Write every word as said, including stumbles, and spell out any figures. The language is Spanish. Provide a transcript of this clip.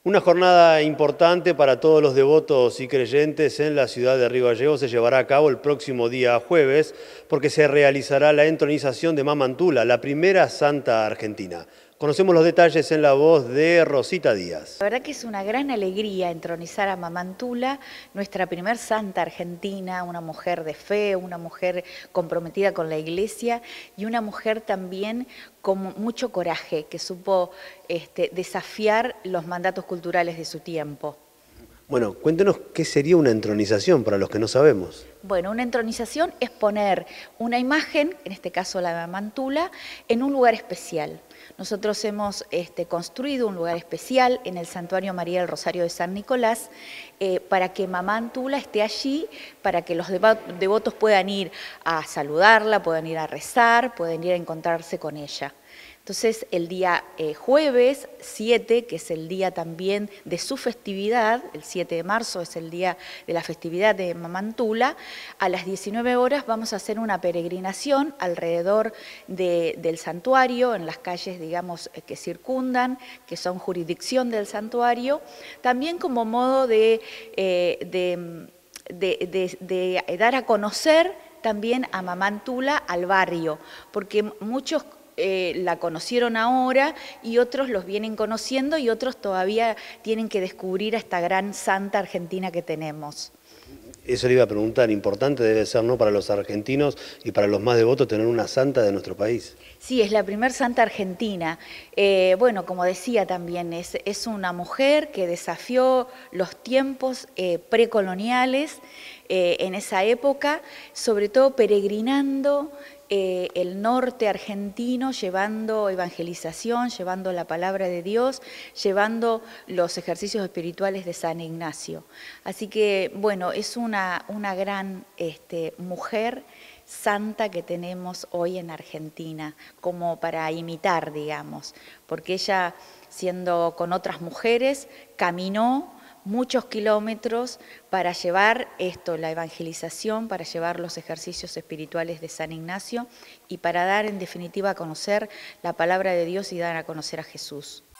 Una jornada importante para todos los devotos y creyentes en la ciudad de Río Gallegos se llevará a cabo el próximo día jueves porque se realizará la entronización de Mamantula, la primera santa argentina. Conocemos los detalles en la voz de Rosita Díaz. La verdad que es una gran alegría entronizar a Mamantula, nuestra primer santa argentina, una mujer de fe, una mujer comprometida con la iglesia y una mujer también con mucho coraje, que supo este, desafiar los mandatos culturales de su tiempo. Bueno, cuéntenos qué sería una entronización para los que no sabemos. Bueno, una entronización es poner una imagen, en este caso la de Mamantula, en un lugar especial. Nosotros hemos este, construido un lugar especial en el Santuario María del Rosario de San Nicolás eh, para que Mamantula esté allí, para que los devotos puedan ir a saludarla, puedan ir a rezar, puedan ir a encontrarse con ella. Entonces, el día eh, jueves siete, que es el día también de su festividad, el siete de marzo es el día de la festividad de Mamantula, a las diecinueve horas vamos a hacer una peregrinación alrededor de, del santuario, en las calles, digamos, que circundan, que son jurisdicción del santuario, también como modo de, eh, de, de, de, de dar a conocer también a Mamantula al barrio, porque muchos Eh, la conocieron ahora y otros los vienen conociendo y otros todavía tienen que descubrir a esta gran santa argentina que tenemos. Eso le iba a preguntar, importante debe ser, ¿no?, para los argentinos y para los más devotos tener una santa de nuestro país. Sí, es la primer santa argentina. Eh, bueno, como decía también, es, es una mujer que desafió los tiempos eh, precoloniales eh, en esa época, sobre todo peregrinando Eh, el norte argentino, llevando evangelización, llevando la palabra de Dios, llevando los ejercicios espirituales de San Ignacio. Así que, bueno, es una, una gran este, mujer santa que tenemos hoy en Argentina, como para imitar, digamos, porque ella, siendo con otras mujeres, caminó muchos kilómetros para llevar esto, la evangelización, para llevar los ejercicios espirituales de San Ignacio y para dar en definitiva a conocer la palabra de Dios y dar a conocer a Jesús.